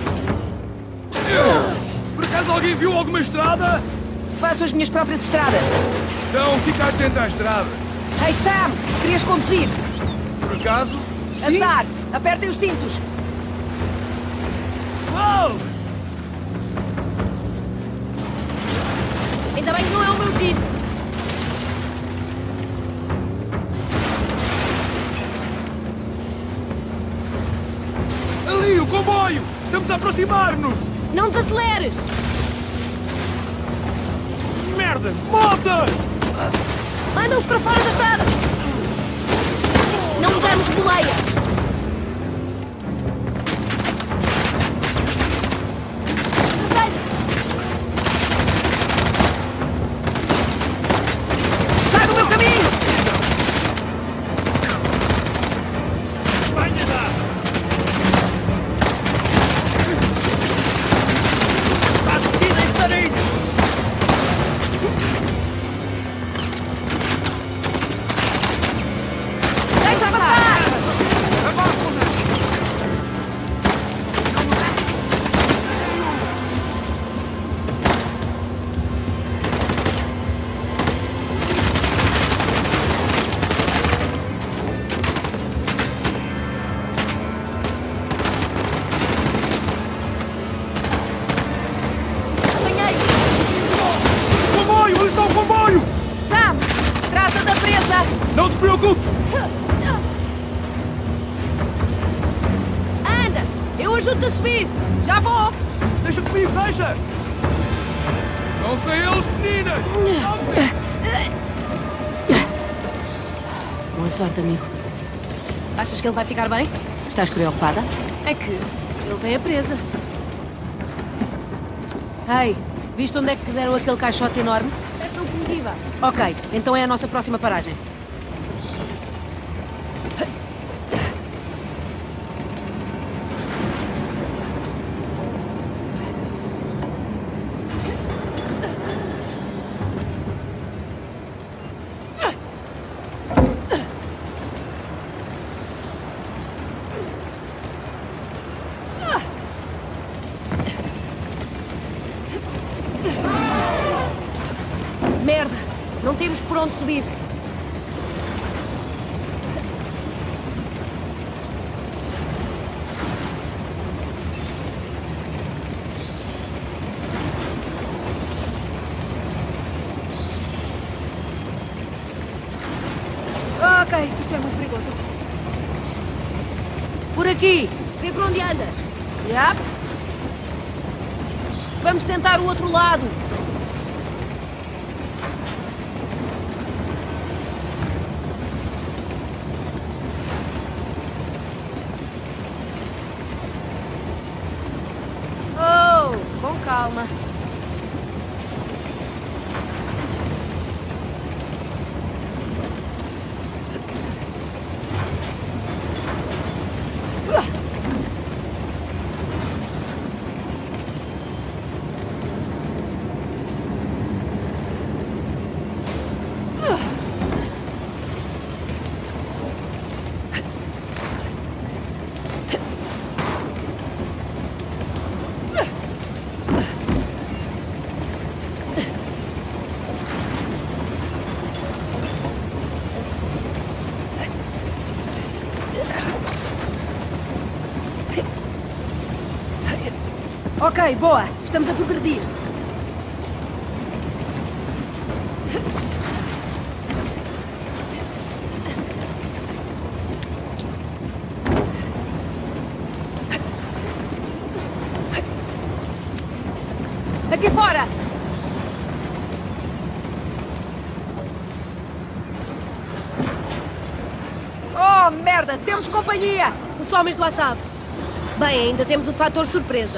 Por acaso alguém viu alguma estrada? Faço as minhas próprias estradas. Então fica atento à estrada. Hey Sam, querias conduzir? Por acaso? Sim. Azar, apertem os cintos. Uau! Ainda bem que não é o meu jeep. Ali, o comboio! Estamos a aproximar-nos! Não desaceleres! Merda! Motas! Manda-os para fora da estrada! Não damos boleia! Sai do meu caminho! Apanha-na! Estás metido em sarinho! Deixa passar! Apanhei! Comboio! Onde está o comboio? Sam, trata da presa! Não te preocupes! Anda! Eu ajudo-te a subir! Já vou! Deixa comigo, deixa! Não sei eles, meninas! Boa sorte, amigo. Achas que ele vai ficar bem? Estás preocupada? É que ele tem a presa. Ei, viste onde é que puseram aquele caixote enorme? É tão comitiva. Ok, então é a nossa próxima paragem. Merda! Não temos por onde subir. Ok, isto é muito perigoso. Por aqui! Vê por onde andas. Yep. Vamos tentar o outro lado. Oh, com calma. Ok, boa. Estamos a progredir. Aqui fora! Oh, merda! Temos companhia! Os homens do Assad. Bem, ainda temos o fator surpresa.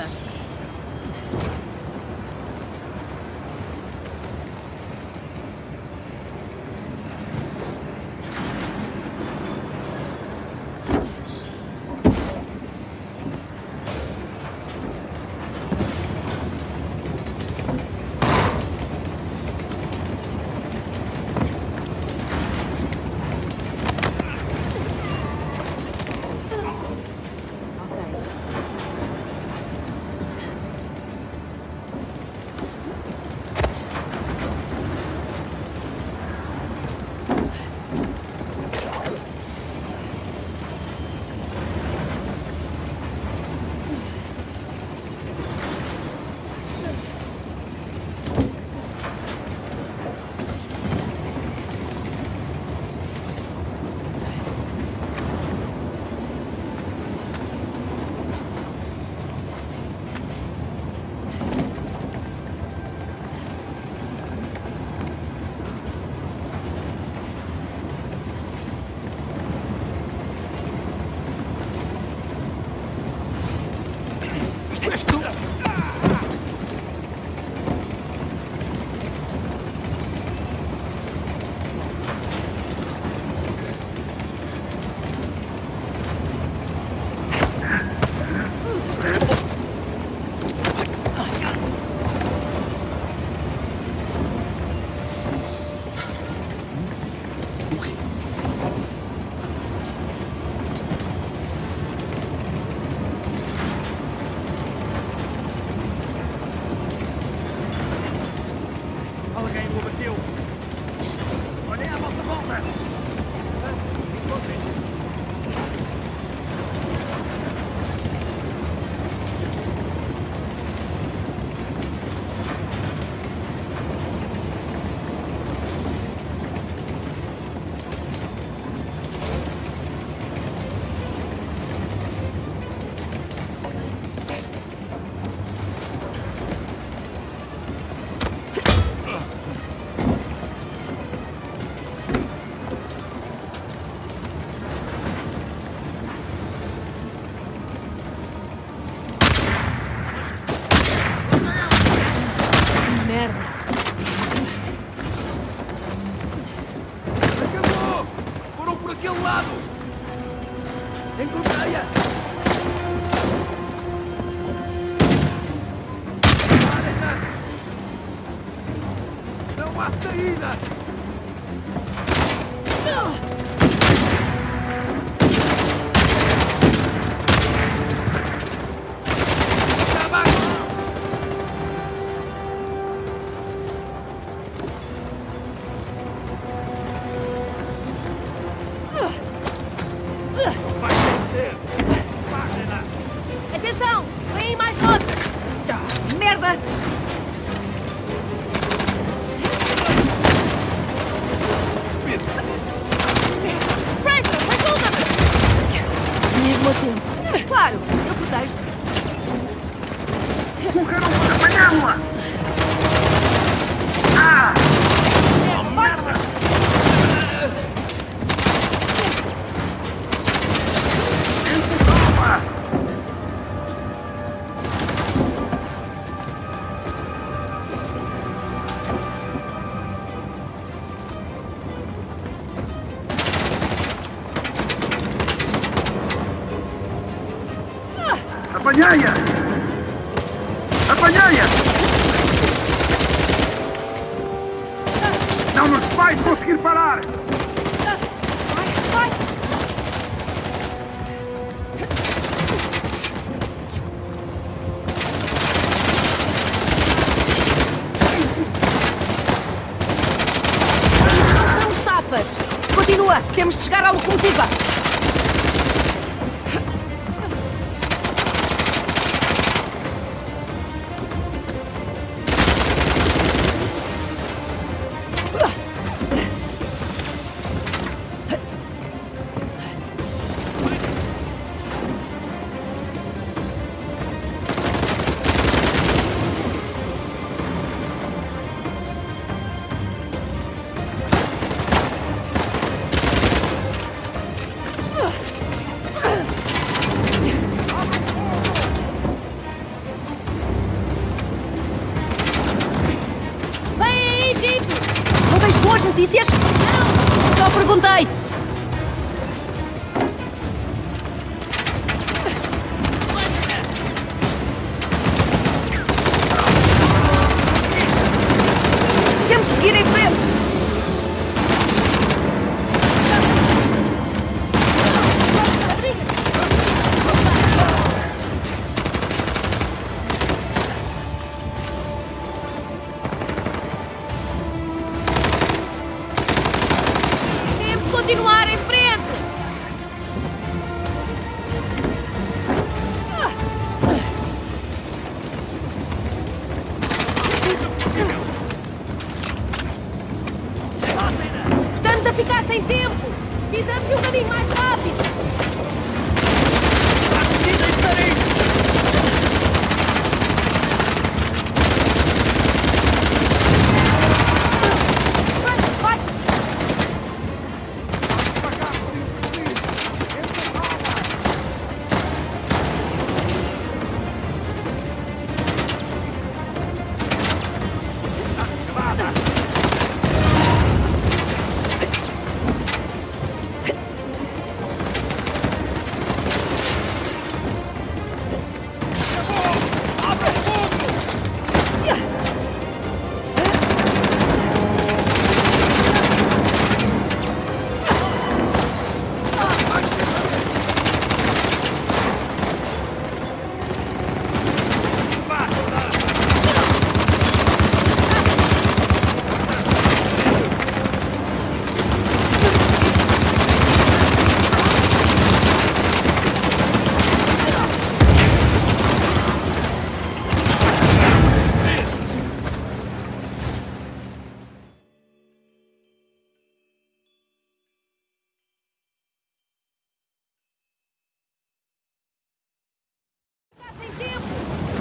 És tu? Alguém o abateu. Olhem à vossa volta. Encontrem. Merda. Acabou! Foram por aquele lado! Encontrei-a! Não há saída! Vai descer. Página. Atenção! Vem aí mais outro! Merda! Fraser, ajuda-me! Mesmo a tempo. Claro, eu protejo-te. Correram para apanhá-la. Ah! Merda! Toma! Apanhei-a! Apanhei-a! Não nos vai conseguir parar! Vai, vai! Não safas! Continua! Temos de chegar à locomotiva! Vem aí, Jeep! Não tens boas notícias? Não! Só perguntei! Temos de seguir em frente! Temos de continuar!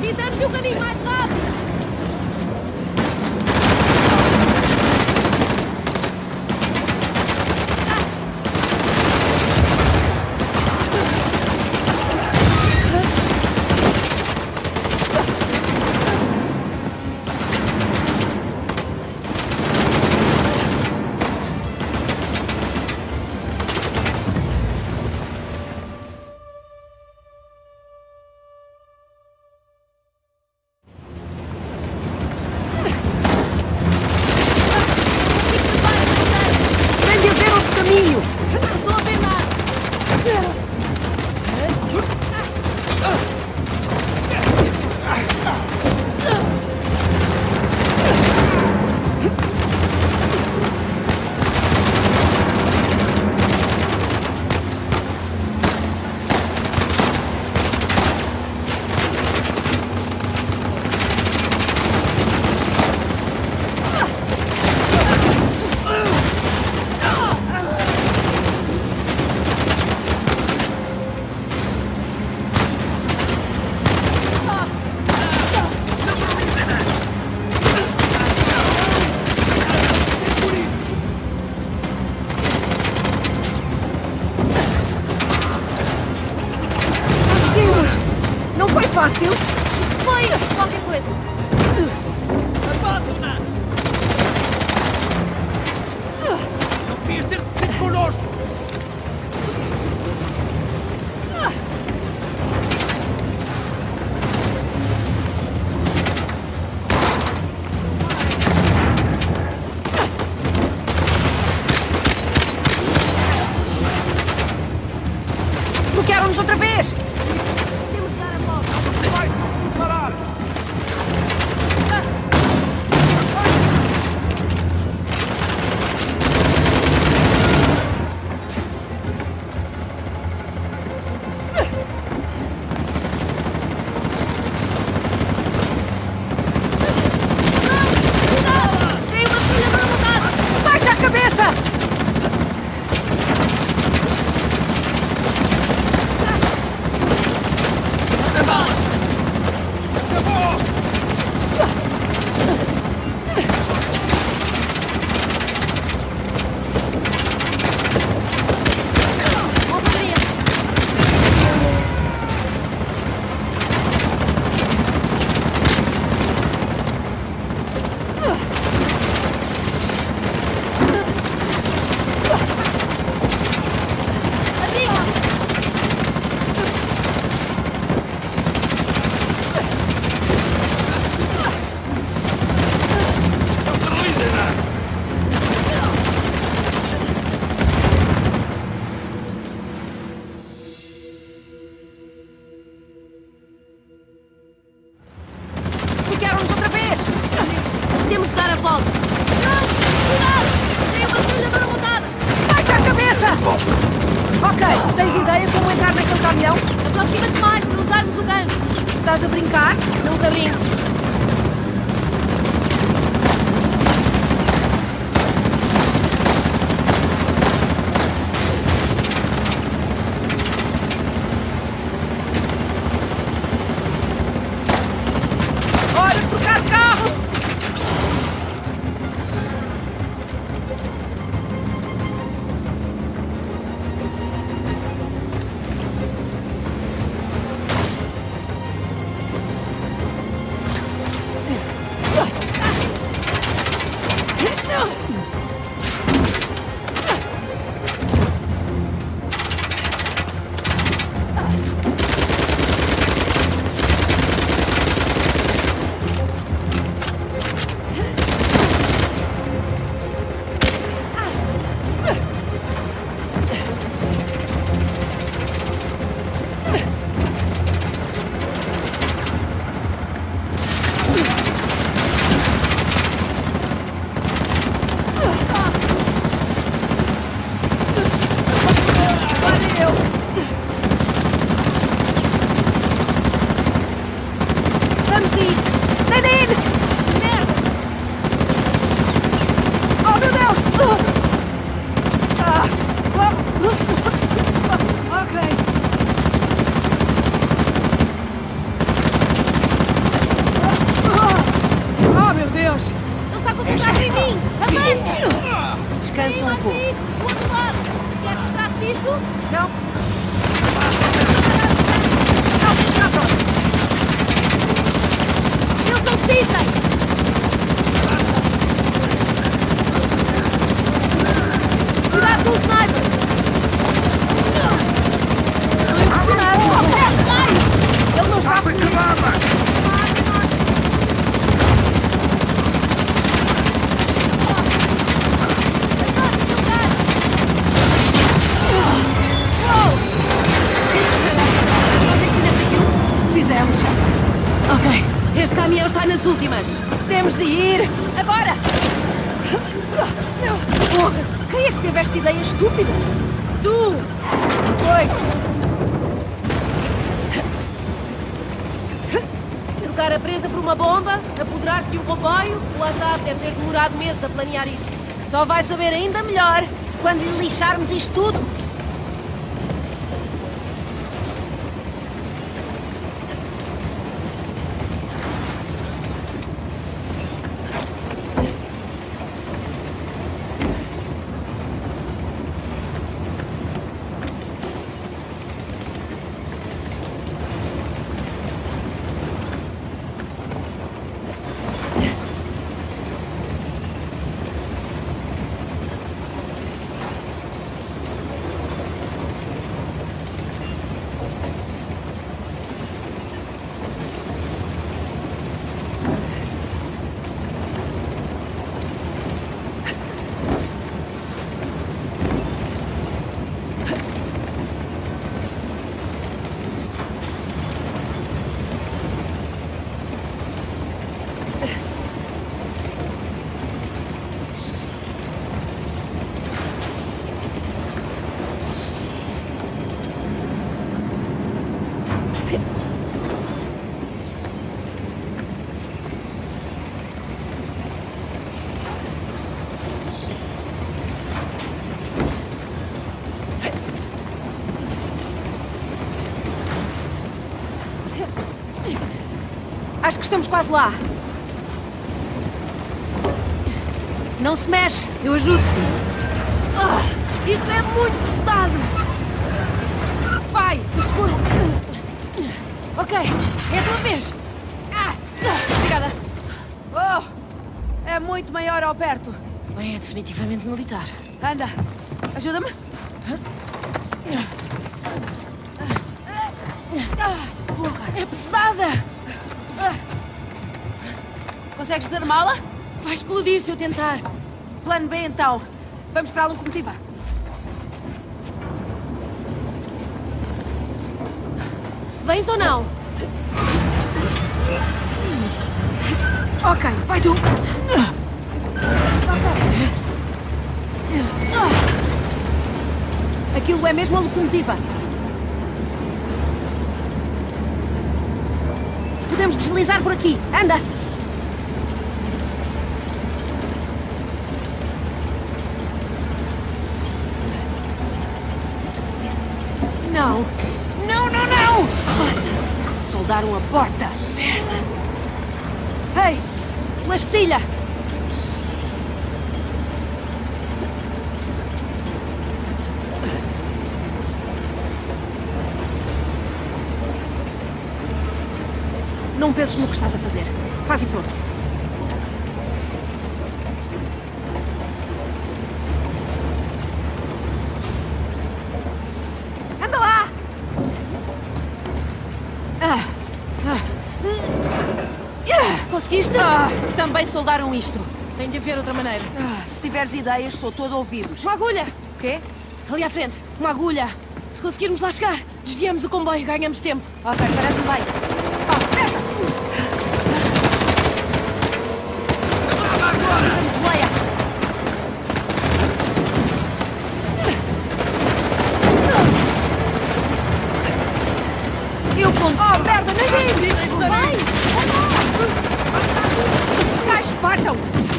Precisamos de um caminho mais rápido! Fácil? Foi! Qualquer coisa! Abandona! Não devias ter vindo connosco! Bloquearam-nos outra vez! Temos de dar a volta! Não! Cuidado! Tem uma metralhadora montada! Baixa a cabeça! Ok, tens ideia como entrar naquele caminhão? Aproxima-te mais para usarmos o gancho! Estás a brincar? Nunca brinco! Hora de trocar de carro! descansa um pouco. Do outro lado! Queres que trate disso? Não? Não, já pronto. Eles não desistem! Cuidado com o sniper! Estou impressionado! Ele não está feliz! Fizemos. Ok, este caminhão está nas últimas. Temos de ir. Agora! Porra, quem é que teve esta ideia estúpida? Tu! Pois. Trocar a presa por uma bomba, apoderar-se de um comboio, o Lazav deve ter demorado meses a planear isto. Só vai saber ainda melhor quando lhe lixarmos isto tudo. Acho que estamos quase lá. Não se mexe. Eu ajudo-te. Isto é muito pesado. Vai, o seguro. Ok, é a tua vez. Obrigada. Oh, é muito maior ao perto. Bem, é definitivamente militar. Anda, ajuda-me. Porra, é pesada. Consegues desarmá-la? Vai explodir se eu tentar. Plano B, então. Vamos para a locomotiva. Vens ou não? Ok, vai tu. Aquilo é mesmo a locomotiva. Podemos deslizar por aqui. Anda! Não. Não, não, não! Passa! Soldaram a porta! Merda! Ei! Uma escotilha! Não penses no que estás a fazer. Faz e pronto. Anda lá! Conseguiste? Também soldaram isto. Tem de haver outra maneira. Se tiveres ideias, sou todo ouvidos. Uma agulha! O quê? Ali à frente. Uma agulha. Se conseguirmos lá chegar, desviamos o comboio e ganhamos tempo. Ok, parece-me bem. Leia! Eu conto. Oh, merda, ninguém! Vai! Cá espartam!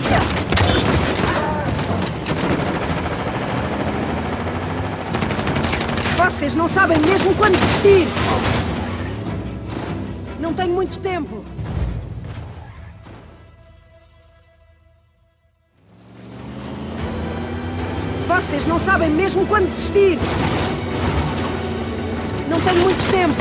Vocês não sabem mesmo quando desistir! Não tenho muito tempo. Vocês não sabem mesmo quando desistir. Não tenho muito tempo.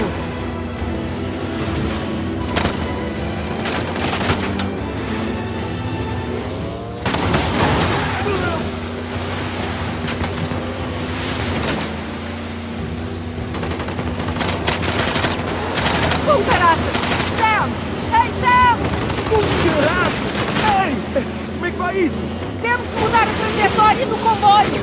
Caraças! Sam! Ei, Sam! Caraças! Ei! Como é que vai isso? Temos que mudar a trajetória do comboio!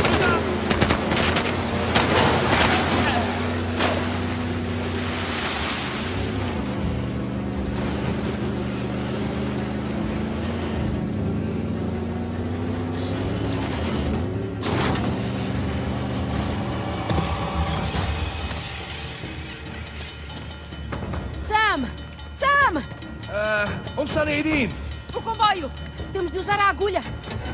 Sam! Sam! Onde está Nadine? O comboio! Temos de usar a agulha!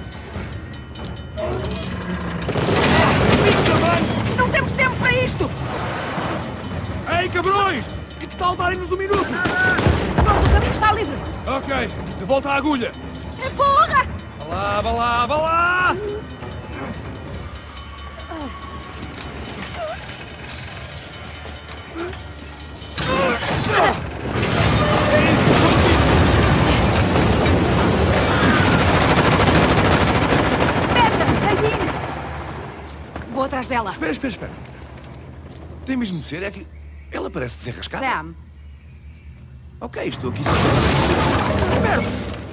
Não temos tempo para isto! Ei, cabrões! E que tal darem-nos um minuto? Pronto, o caminho está livre! Ok, de volta à agulha. Porra! Vá lá, vá lá, vá lá! Merda! Nadine! Vou atrás dela. Espera, espera, espera. Tem mesmo de ser, é que ela parece desenrascada. Sam! Ok, estou aqui só. Merda!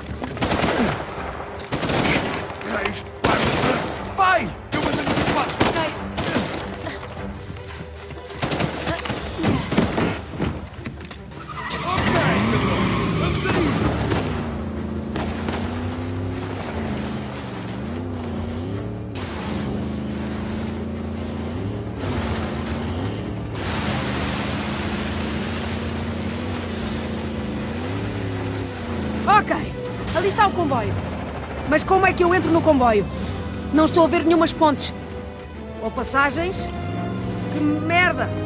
Raios, pai! Eu vou ter que faço. Ok, cabrão. Vamos aí. Ok, ali está o comboio. Mas como é que eu entro no comboio? Não estou a ver nenhumas pontes. Ou passagens? Que merda!